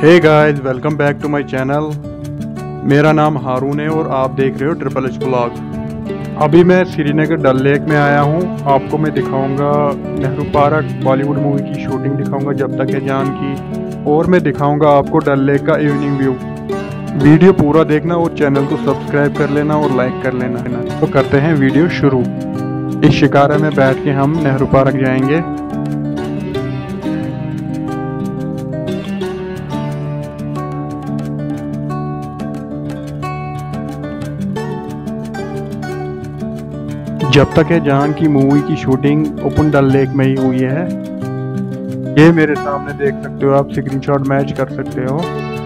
Hey guys, welcome back to my channel. मेरा नाम हारून है और आप देख रहे हो ट्रिपल एच ब्लॉग। अभी मैं श्रीनगर डल लेक में आया हूँ। आपको मैं दिखाऊंगा नेहरू पार्क, बॉलीवुड मूवी की शूटिंग दिखाऊंगा जब तक है जान की, और मैं दिखाऊंगा आपको डल लेक का इवनिंग व्यू। वीडियो पूरा देखना और चैनल को सब्सक्राइब कर लेना और लाइक कर लेना। तो करते हैं वीडियो शुरू। इस शिकारा में बैठ के हम नेहरू पार्क जाएंगे। जब तक है जान की मूवी की शूटिंग ओपन डल लेक में ही हुई है। ये मेरे सामने देख सकते हो, आप स्क्रीनशॉट मैच कर सकते हो।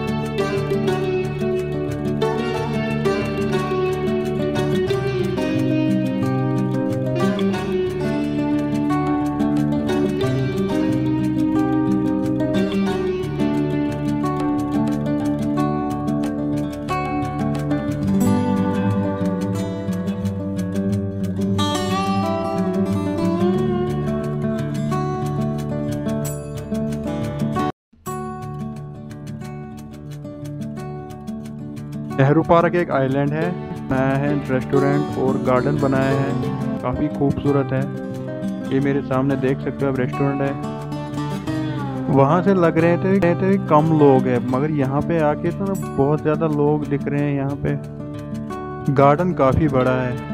नेहरू पार्क एक आइलैंड है, नया है, रेस्टोरेंट और गार्डन बनाया है, काफ़ी खूबसूरत है। ये मेरे सामने देख सकते हो आप, रेस्टोरेंट है। वहाँ से लग रहे थे कम लोग हैं, मगर यहाँ पे आके तो ना बहुत ज़्यादा लोग दिख रहे हैं। यहाँ पे गार्डन काफ़ी बड़ा है।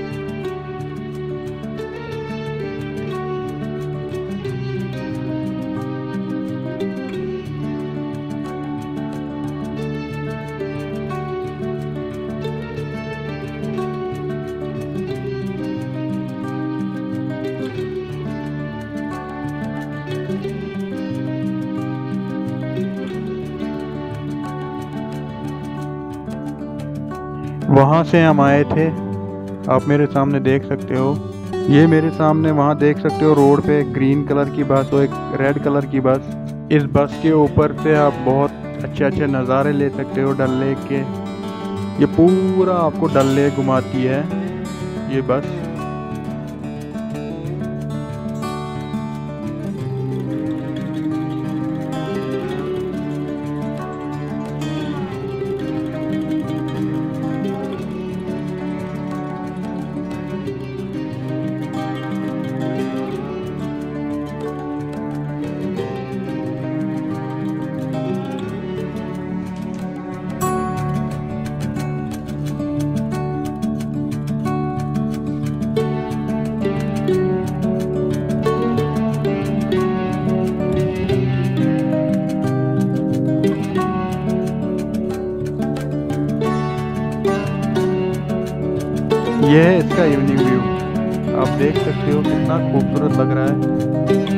वहाँ से हम आए थे, आप मेरे सामने देख सकते हो। ये मेरे सामने वहाँ देख सकते हो, रोड पे ग्रीन कलर की बस और एक रेड कलर की बस। इस बस के ऊपर से आप बहुत अच्छे अच्छे नज़ारे ले सकते हो डल लेक के। ये पूरा आपको डल लेक घुमाती है ये बस। यह है इसका इवनिंग व्यू, आप देख सकते हो कितना खूबसूरत लग रहा है।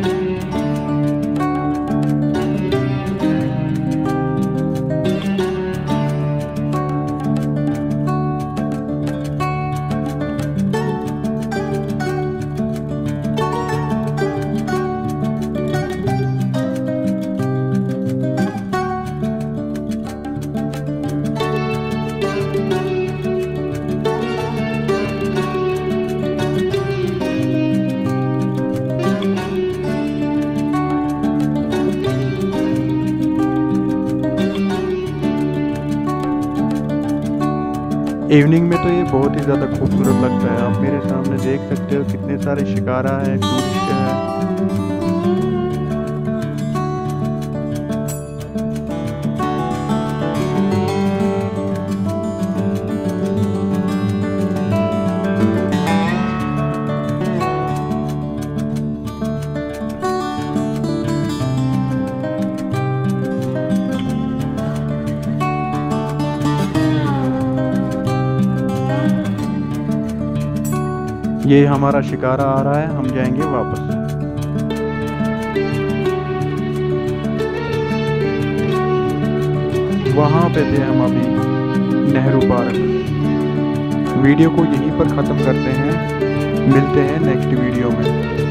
इवनिंग में तो ये बहुत ही ज़्यादा खूबसूरत लगता है। आप मेरे सामने देख सकते हो कितने सारे शिकारा हैं, टूरिस्ट हैं। ये हमारा शिकारा आ रहा है, हम जाएंगे वापस। वहाँ पे थे हम अभी नेहरू पार्क। वीडियो को यहीं पर ख़त्म करते हैं, मिलते हैं नेक्स्ट वीडियो में।